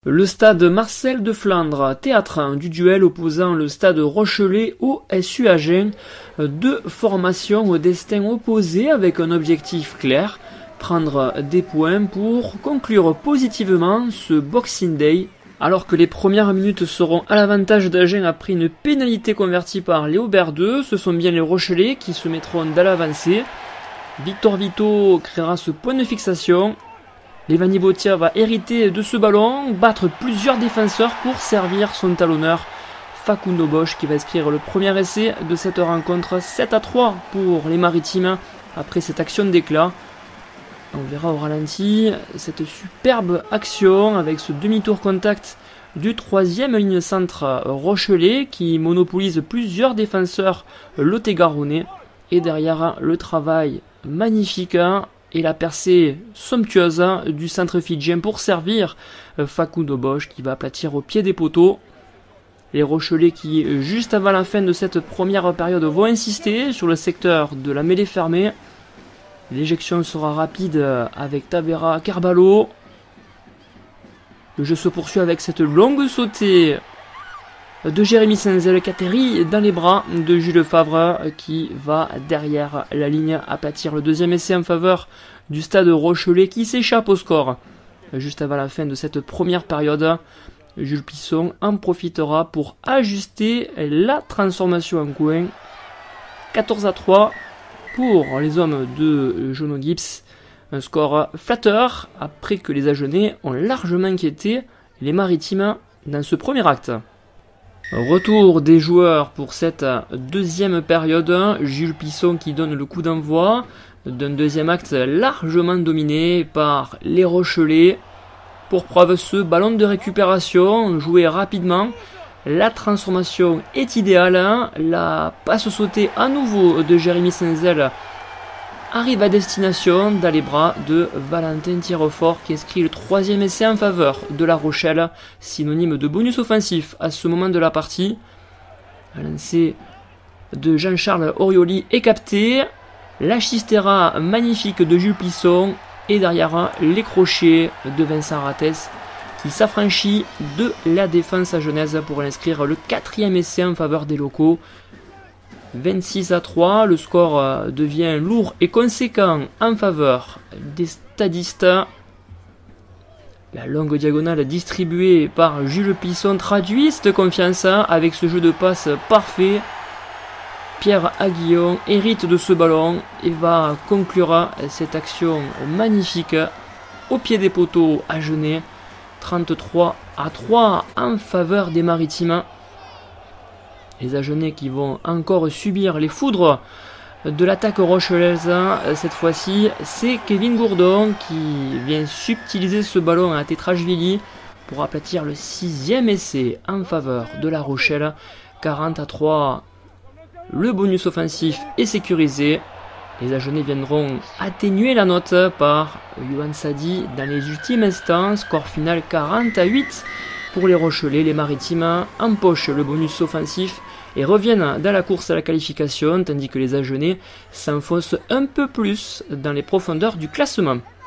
Le stade Marcel de Flandre, théâtre du duel opposant le stade Rochelais au SU Agen, deux formations au destin opposé avec un objectif clair, prendre des points pour conclure positivement ce Boxing Day. Alors que les premières minutes seront à l'avantage d'Agen après une pénalité convertie par Léo Berdeux, ce sont bien les Rochelais qui se mettront dans l'avancée. Victor Vito créera ce point de fixation. Levani Botia va hériter de ce ballon, battre plusieurs défenseurs pour servir son talonneur Facundo Bosch qui va inscrire le premier essai de cette rencontre. 7-3 pour les Maritimes après cette action d'éclat. On verra au ralenti cette superbe action avec ce demi-tour contact du troisième ligne centre Rochelais qui monopolise plusieurs défenseurs lot-et-garonnais. Et derrière le travail magnifique et la percée somptueuse du centre fidjien pour servir Facundo Bosch qui va aplatir au pied des poteaux. Les Rochelais qui, juste avant la fin de cette première période, vont insister sur le secteur de la mêlée fermée. L'éjection sera rapide avec Tavera Carballo. Le jeu se poursuit avec cette longue sautée de Jérémy Senzel qui atterrit dans les bras de Jules Favre qui va derrière la ligne aplatir le deuxième essai en faveur du stade Rochelais qui s'échappe au score. Juste avant la fin de cette première période, Jules Plisson en profitera pour ajuster la transformation en coin. 14-3 pour les hommes de Jono Gibbs. Un score flatteur après que les Agenais ont largement inquiété les Maritimes dans ce premier acte. Retour des joueurs pour cette deuxième période. Jules Plisson qui donne le coup d'envoi d'un deuxième acte largement dominé par les Rochelais. Pour preuve, ce ballon de récupération joué rapidement. La transformation est idéale. La passe sautée à nouveau de Jérémy Senzel arrive à destination dans les bras de Valentin Tirefort qui inscrit le troisième essai en faveur de La Rochelle, synonyme de bonus offensif à ce moment de la partie. Un lancer de Jean-Charles Orioli est capté. La chistera magnifique de Jules Plisson et derrière les crochets de Vincent Rates qui s'affranchit de la défense agenaise pour inscrire le quatrième essai en faveur des locaux. 26-3, le score devient lourd et conséquent en faveur des stadistes. La longue diagonale distribuée par Jules Plisson traduit cette confiance avec ce jeu de passe parfait. Pierre Aguillon hérite de ce ballon et va conclure cette action magnifique au pied des poteaux agenais. 33-3 en faveur des Maritimes. Les Agenais qui vont encore subir les foudres de l'attaque rochelaise. Cette fois-ci, c'est Kevin Gourdon qui vient subtiliser ce ballon à Tetrashvili pour aplatir le sixième essai en faveur de La Rochelle. 40-3, le bonus offensif est sécurisé. Les Agenais viendront atténuer la note par Yohan Sadi dans les ultimes instants. Score final 40-8 pour les Rochelais. Les Maritimes empochent le bonus offensif et reviennent dans la course à la qualification, tandis que les Agenais s'enfoncent un peu plus dans les profondeurs du classement.